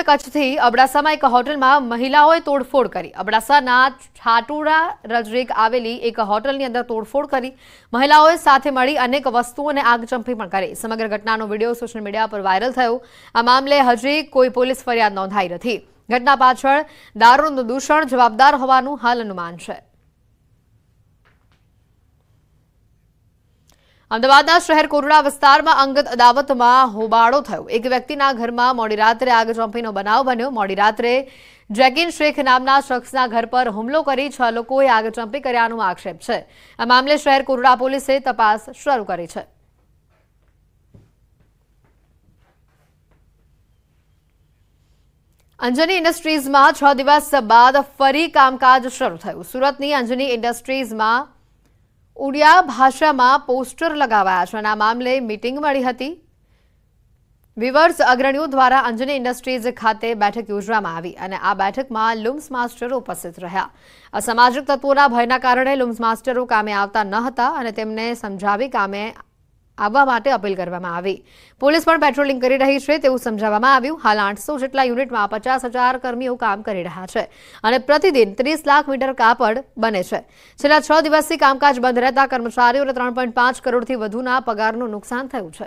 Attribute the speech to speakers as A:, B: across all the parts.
A: કચ્છથી અબડાસામાં એક હોટલમાં મહિલાઓએ તોડફોડ કરી। અબડાસાના છાટુડા નજીક આવેલી એક હોટલની અંદર તોડફોડ કરી મહિલાઓએ સાથે મળી અનેક વસ્તુઓને આગચંપી પણ કરી। સમગ્ર ઘટનાનો વિડીયો સોશિયલ મીડિયા પર વાયરલ થયો। આ મામલે હજી કોઈ પોલીસ ફરિયાદ નોંધાઈ નથી। ઘટના પાછળ દારૂનું દૂષણ જવાબદાર હોવાનું હાલ અનુમાન છે। અમદાવાદના શહેર કોરડા વિસ્તારમાં અંગત અદાવતમાં હોબાળો થયો। એક વ્યક્તિના ઘરમાં મોડી રાત્રે આગચંપીનો બનાવ બન્યો। મોડી રાત્રે જેકિન શેખ નામના શખ્સના ઘર પર હુમલો કરી 6 લોકોએ આગચંપી કર્યાનો આક્ષેપ છે। આ મામલે શહેર કોરડા પોલીસે તપાસ શરૂ કરી છે। અંજની ઇન્ડસ્ટ્રીઝમાં 6 દિવસ બાદ ફરી કામકાજ શરૂ થયું। સુરતની અંજની ઇન્ડસ્ટ્રીઝમાં ઉડિયા ભાષામાં પોસ્ટર लगावाया છે। આ મામલે મીટિંગ મળી હતી। વિવર્સ અગ્રણીઓ દ્વારા અંજની ઇન્ડસ્ટ્રીઝ ખાતે બેઠક યોજવામાં આવી અને આ બેઠકમાં લુમ્સ માસ્ટરો ઉપસ્થિત રહ્યા। અસામાજિક તત્વોના ભયના કારણે લુમ્સ માસ્ટરો કામે આવતા ન હતા અને તેમને સમજાવી કામે આવવા માટે અપીલ કરવામાં આવી। પોલીસ પણ પેટ્રોલિંગ કરી રહી છે તેવું સમજાવવામાં આવ્યું। હાલ 800 જેટલા યુનિટમાં 50,000 કર્મીઓ કામ કરી રહ્યા છે અને પ્રતિદિન 30 લાખ મીટર કાપડ બને છે। છેલ્લા 6 દિવસથી કામકાજ બંધ રહેતા કર્મચારીઓને 3.5 કરોડથી વધુના પગારનું નુકસાન થયું છે।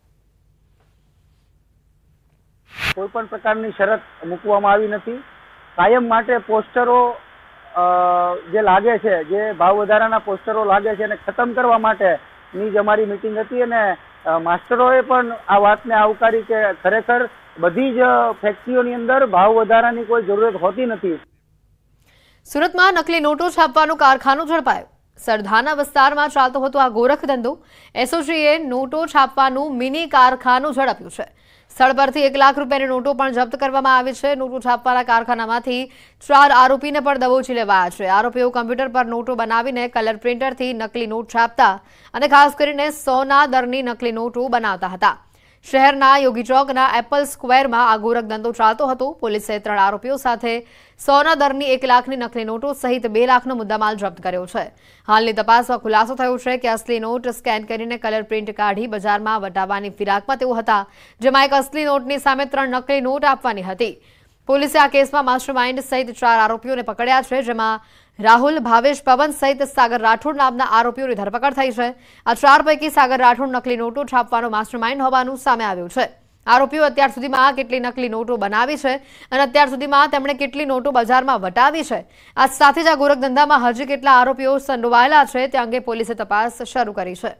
B: કોઈપણ પ્રકારની શરત મૂકવામાં આવી નથી। કાયમ માટે પોસ્ટરો જે લાગે છે, જે ભાવ વધારાના પોસ્ટરો લાગે છે એને ખતમ કરવા માટે ની જ અમારી મીટિંગ હતી અને માસ્ટરોએ પણ આ વાતને આવકારી કે ખરેખર બધી જ ફેક્ટરીઓની અંદર ભાવ વધારાની કોઈ જરૂરત હોતી નથી।
A: સુરતમાં નકલી નોટો છાપવાનું કારખાનું ઝડપાયું। સરધાના વિસ્તારમાં ચાલતો હતો આ ગોરખ ધંધો। એસઓજીએ નોટો છાપવાનું મિની કારખાનું ઝડપ્યું છે। સ્થળ પરથી 1 લાખ રૂપિયાની નોટો પણ જપ્ત કરવામાં આવી છે। નોટો છાપવાના કારખાનામાંથી 4 આરોપીને પણ દબોચી લેવાયા છે। આરોપીઓ કમ્પ્યુટર પર નોટો બનાવીને કલર પ્રિન્ટરથી નકલી નોટ છાપતા અને ખાસ કરીને 100ના દરની નકલી નોટો બનાવતા હતા। શહેરના યોગી ચોકના એપલ સ્ક્વેરમાં આ ગોરખ ધંધો ચાલતો હતો। પોલીસે 3 આરોપીઓ સાથે 100ના દરની 1 લાખની નકલી નોટો સહિત 2 લાખનો મુદ્દામાલ જપ્ત કર્યો છે। હાલની તપાસમાં ખુલાસો થયો છે કે અસલી નોટ સ્કેન કરીને કલર પ્રિન્ટ કાઢી બજારમાં વટાવવાની ફિરાકમાં તેઓ હતા, જેમાં એક असली नोटनी सामे 3 नकली नोट आपवानी हती। पोलीसे आ केसमां मास्टरमाइंड सहित 4 आरोपीओने पकड्या छे, जेमां राहुल, भावेश, पवन सहित सागर राठौड़ नामना आरोपीओनी धरपकड़ थई छे। आ 4 पैकी सागर राठौड़ नकली नोटो छापवानो मास्टरमाइंड होवानुं सामे आव्युं छे। आरोपीओ अत्यार सुधीमां केटली नकली नोटो बनावी छे अने अत्यार सुधीमां તેમણે કેટલી નોટો બજારમાં વટાવી છે, આ સાથે જ આ ગોરખ ધંધામાં હજી કેટલા આરોપીઓ સંડોવાયેલા છે તે અંગે પોલીસે તપાસ શરૂ કરી છે।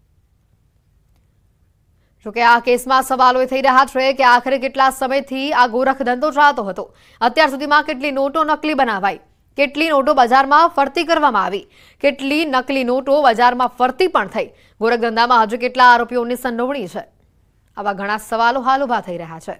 A: જો કે આ કેસમાં સવાલો થઈ રહ્યા છે કે આખરે કેટલા સમયથી આ ગોરખ ધંધો ચાલતો હતો। અત્યાર સુધીમાં કેટલી નોટો નકલી બનાવાઈ, કેટલી નોટો બજારમાં ફરતી કરવામાં આવી, કેટલી નકલી નોટો બજારમાં ફરતી પણ થઈ, ગોરખ ધંધામાં હજુ કેટલા આરોપીઓની સંડોવણી છે, આવા ઘણા સવાલો હાલ ઉભા થઈ રહ્યા છે।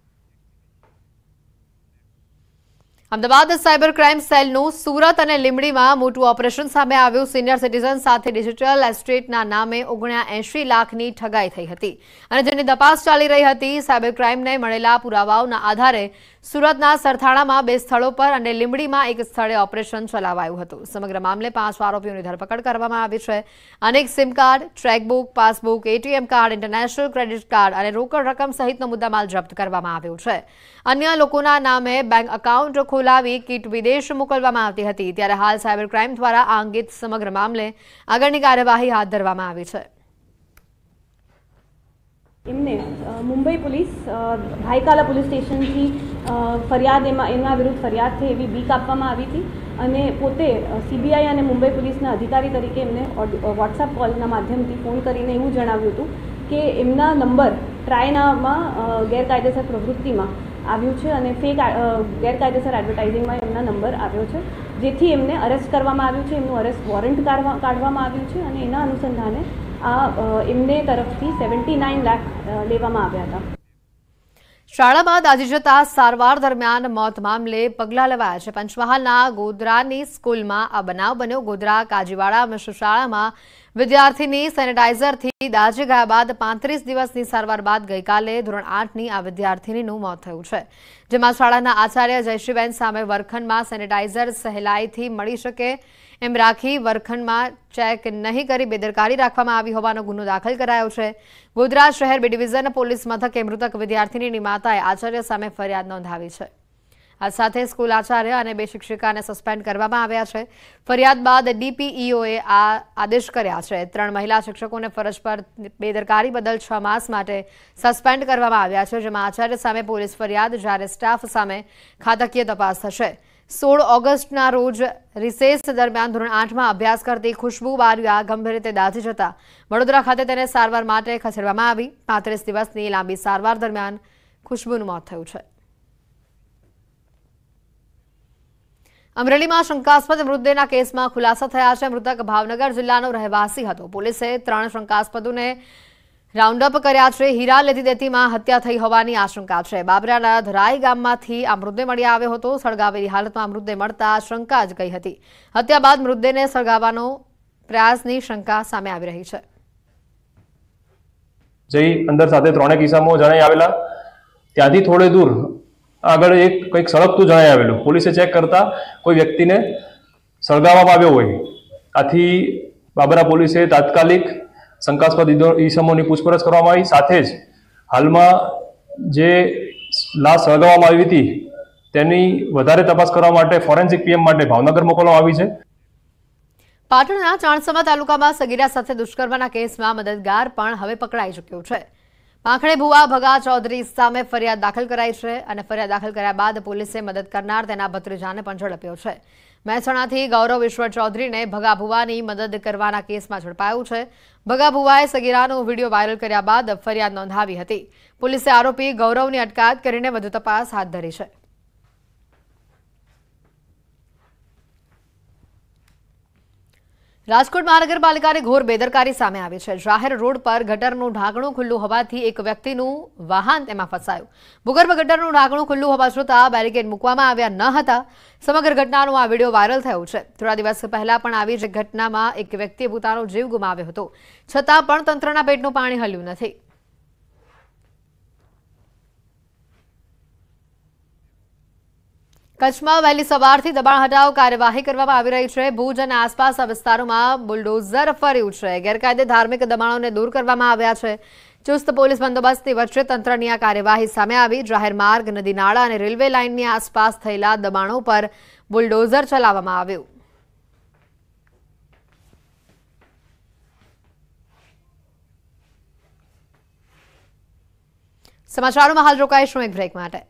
A: અમદાવાદ સાયબર ક્રાઇમ સેલનું સુરત અને લીંબડીમાં મોટું ઓપરેશન સામે આવ્યું। સિનિયર સિટીઝન સાથે ડિજિટલ એસ્ટેટના નામે 79 લાખની ઠગાઈ થઈ હતી અને જેની તપાસ ચાલી રહી હતી। સાયબર ક્રાઇમને મળેલા પુરાવાઓના આધારે સુરતના સરથાણામાં 2 સ્થળો પર અને લીંબડીમાં એક સ્થળે ઓપરેશન ચલાવાયું હતું। સમગ્ર મામલે 5 આરોપીઓની ધરપકડ કરવામાં આવી છે। અનેક સિમ કાર્ડ, ટ્રેકબુક, passbook, ATM card, international credit card અને રોકડ રકમ સહિતનો મુદ્દામાલ જપ્ત કરવામાં આવ્યો છે। અન્ય લોકોના નામે બેંક એકાઉન્ટ ખોલાવી કીટ વિદેશ મોકલવામાં આવતી હતી। ત્યારે હાલ સાયબર ક્રાઇમ દ્વારા આ અંગે સમગ્ર મામલે આગળની કાર્યવાહી હાથ ધરવામાં આવી છે।
C: એમને મુંબઈ પોલીસ ભાઈકાલા પોલીસ સ્ટેશનથી ફરિયાદ એમના વિરુદ્ધ ફરિયાદ થઈ એવી બીક આપવામાં આવી હતી અને પોતે સીબીઆઈ અને મુંબઈ પોલીસના અધિકારી તરીકે એમને વોટ્સએપ કોલના માધ્યમથી ફોન કરીને એવું જણાવ્યું હતું કે એમના નંબર ટ્રાયનામાં ગેરકાયદેસર પ્રવૃત્તિમાં આવ્યું છે અને ફેક ગેરકાયદેસર એડવર્ટાઇઝિંગમાં એમના નંબર આવ્યો છે, જેથી એમને અરેસ્ટ કરવામાં આવ્યું છે। એમનું અરેસ્ટ વોરંટ કાઢવામાં આવ્યું છે અને એના અનુસંધાને આ એમને તરફથી 79 લાખ લેવામાં આવ્યા હતા।
A: શાળામાં દાઝી જતા સારવાર દરમિયાન મોત મામલે પગલાં લેવાયા છે। પંચમહાલના ગોધરાની સ્કૂલમાં આ બનાવ બન્યો। ગોધરા કાજીવાડા મિશ્ર શાળામાં વિદ્યાર્થીની સેનેટાઇઝરથી દાઝી ગયા બાદ 35 દિવસની સારવાર બાદ ગઈકાલે ધોરણ 8ની આ વિદ્યાર્થીનીનું મોત થયું છે, જેમાં શાળાના આચાર્ય જયશ્રીબેન સામે વર્ગખંડમાં સેનેટાઇઝર સહેલાઈથી મળી શકે એમ રાખી વર્ગખંડમાં ચેક નહીં કરી બેદરકારી રાખવામાં આવી હોવાનો ગુનો દાખલ કરાયો છે। ગોધરા શહેર બી ડિવિઝન પોલીસ મથકે મૃતક વિદ્યાર્થીનીની માતાએ આચાર્ય સામે ફરિયાદ નોંધાવી છે। આ સાથે સ્કૂલ આચાર્ય અને 2 શિક્ષિકાને સસ્પેન્ડ કરવામાં આવ્યા છે। ફરિયાદ બાદ ડીપીઈઓએ આ આદેશ કર્યા છે। 3 મહિલા શિક્ષકોને ફરજ પર બેદરકારી બદલ 6 માસ માટે સસ્પેન્ડ કરવામાં આવ્યા છે, જેમાં આચાર્ય સામે પોલીસ ફરિયાદ જ્યારે સ્ટાફ સામે ખાતાકીય તપાસ થશે। 16 ઓગસ્ટના રોજ રિસેસ દરમિયાન ધોરણ 8માં અભ્યાસ કરતી ખુશ્બુ બારિયા ગંભીર રીતે દાઝી જતા વડોદરા ખાતે તેને સારવાર માટે ખસેડવામાં આવી। 35 દિવસની લાંબી સારવાર દરમિયાન ખુશ્બુનું મોત થયું છે। અમરેલીમાં શંકાસ્પદ મૃતદેહના કેસમાં ખુલાસા થયા છે। મૃતક ભાવનગર જિલ્લાનો રહેવાસી હતો। પોલીસે 3 શંકાસ્પદોને રાઉન્ડ અપ કર્યા છે। હીરા લેતી દેતીમાં હત્યા થઈ હોવાની આશંકા છે। બાબરાના ધરાઈ ગામમાંથી આ મૃતદેહ મળી આવ્યો હતો। સળગાવેલી હાલતમાં મૃતદેહ મળતા શંકા જ ગઈ હતી। હત્યા બાદ મૃતદેહને સળગાવવાનો પ્રયાસની શંકા સામે આવી રહી છે।
D: જઈ અંદર સાથે 3 કિસ્સામાં જણાઈ આવેલા, ત્યાંથી થોડે દૂર આગળ એક કંઈક સળગતું જણાઈ આવેલું। પોલીસે ચેક કરતા કોઈ વ્યક્તિને સળગાવવામાં આવ્યો હોય। આથી બાબરા પોલીસે તાત્કાલિક શંકાસ્પદ ઈસમોની પૂછપરછ કરવામાં આવી। સાથે જ હાલમાં જે લાશ સળગાવવામાં આવી હતી તેની વધારે તપાસ કરવા માટે ફોરેન્સિક પીએમ માટે ભાવનગર મોકલવામાં આવી છે।
A: પાટણના ચાણસમા તાલુકામાં સગીરા સાથે દુષ્કર્મના કેસમાં મદદગાર પણ હવે પકડાઈ ચૂક્યો છે। પાંખડે ભુવા ભગા ચૌધરી સામે ફરિયાદ દાખલ કરાઈ છે અને ફરિયાદ દાખલ કર્યા બાદ પોલીસે મદદ કરનાર તેના ભત્રીજાને પણ ઝડપ્યો છે। મહેસાણાથી ગૌરવ ઈશ્વર ચૌધરીને ભગા ભુવાની મદદ કરવાના કેસમાં ઝડપાયું છે। ભગા ભુવાએ સગીરાનો વિડીયો વાયરલ કર્યા બાદ ફરિયાદ નોંધાવી હતી। પોલીસે આરોપી ગૌરવની અટકાયત કરીને વધુ તપાસ હાથ ધરી છે। રાજકોટ મહાનગરપાલિકાની ઘોર બેદરકારી સામે આવી છે। જાહેર રોડ પર ગટરનું ઢાંકણું ખુલ્લું હોવાથી એક વ્યક્તિનું વાહન તેમાં ફસાયું। ભૂગર્ભ ગટરનું ઢાંકણું ખુલ્લું હોવા છતાં બેરિકેડ મૂકવામાં આવ્યા ન હતા। સમગ્ર ઘટનાનો આ વિડીયો વાયરલ થયો છે। થોડા દિવસ પહેલા પણ આવી જ ઘટનામાં એક વ્યક્તિએ પોતાનો જીવ ગુમાવ્યો હતો, છતાં પણ તંત્રના પેટનું પાણી હલ્યું નથી। કચ્છમાં વહેલી સવારથી દબાણ હટાવ કાર્યવાહી કરવામાં આવી રહી છે। ભુજ અને આસપાસના વિસ્તારોમાં બુલડોઝર ફર્યું છે। ગેરકાયદે ધાર્મિક દબાણોને દૂર કરવામાં આવ્યા છે। ચુસ્ત પોલીસ બંદોબસ્તની વચ્ચે તંત્રની આ કાર્યવાહી સામે આવી। જાહેર માર્ગ, નદી નાળા અને રેલવે લાઇનની આસપાસ થયેલા દબાણો પર બુલડોઝર ચલાવવામાં આવ્યું। સમાચારોમાં હાલ રોકાઈશું એક બ્રેક માટે।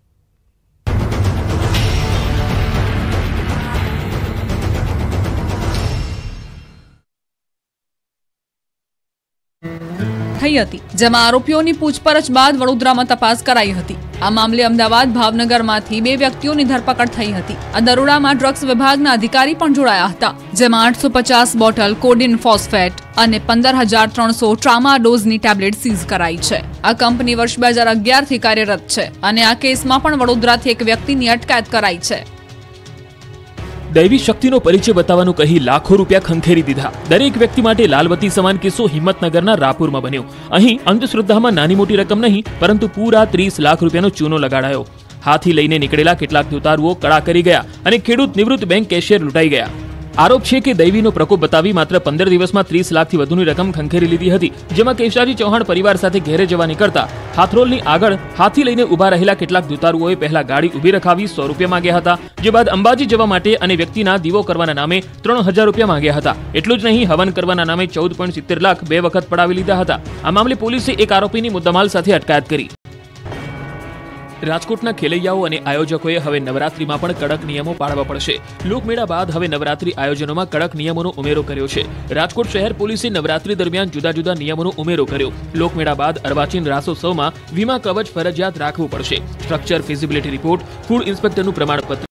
E: થઈ હતી, જેમાં આરોપીઓની પૂછપરછ બાદ વડોદરામાં તપાસ કરાઈ હતી। આ મામલે અમદાવાદ, ભાવનગરમાંથી 2 વ્યક્તિઓની ધરપકડ થઈ હતી। આ દરોડામાં ડ્રગ્સ વિભાગના અધિકારી પણ જોડાયા હતા, જેમાં 850 બોટલ કોડિન ફોસ્ફેટ અને 15,300 ટ્રામાડોઝની ટેબ્લેટ સીઝ કરાઈ છે। આ કંપની વર્ષ 2011 થી કાર્યરત છે અને આ કેસમાં પણ વડોદરાથી એક વ્યક્તિની અટકાયત કરાઈ છે।
F: દૈવી શક્તિનો પરિચય બતાવવાનું કહી લાખો રૂપિયા ખંખેરી દીધા। દરેક વ્યક્તિ માટે લાલબત્તી સમાન કિસ્સો હિંમતનગરના રાપુરમાં બન્યો। અહીં અંધશ્રદ્ધામાં નાની મોટી રકમ નહીં, પરંતુ પૂરા 30 લાખ રૂપિયાનો ચૂનો લગાડાયો। હાથી લઈને નીકળેલા કેટલાક દુતારુઓ કળા કરી ગયા અને ખેડૂત નિવૃત્ત બેંક કેશિયર લૂંટાઈ ગયા। આરોપ છે કે દૈવીનો પ્રકોપ બતાવી માત્ર 15 દિવસમાં 30 લાખથી વધુની રકમ ખંખેરી લીધી હતી, જેમાં કેશાજી ચૌહાણ પરિવાર સાથે ઘેરે જવા નીકળતા હાથરોલની આગળ હાથી લઈને ઊભા રહેલા કેટલાક દુતારુઓએ પહેલા ગાડી ઊભી રખાવી 100 રૂપિયા માંગ્યા હતા, જે બાદ અંબાજી જવા માટે અને વ્યક્તિના દીવો કરવાના નામે 3000 રૂપિયા માંગ્યા હતા। એટલું જ નહીં, હવન કરવાના નામે 14.70 લાખ 2 વખત પડાવી લીધા હતા। આ મામલે પોલીસે એક આરોપીની મુદ્દામાલ સાથે અટકાયત કરી। રાજકોટના ખેલૈયાઓ અને આયોજકોએ હવે નવરાત્રીમાં પણ કડક નિયમો પાળવા પડશે। લોકમેળા બાદ હવે નવરાત્રી આયોજનોમાં કડક નિયમોનો ઉમેરો કર્યો છે। રાજકોટ શહેર પોલીસે નવરાત્રી દરમિયાન જુદા જુદા નિયમોનો ઉમેરો કર્યો। લોકમેળા બાદ અર્વાચીન રાસોત્સવમાં વીમા કવચ ફરજિયાત રાખવું પડશે। સ્ટ્રક્ચર ફિઝિબિલિટી રિપોર્ટ, ફૂડ ઇન્સ્પેક્ટરનું પ્રમાણપત્ર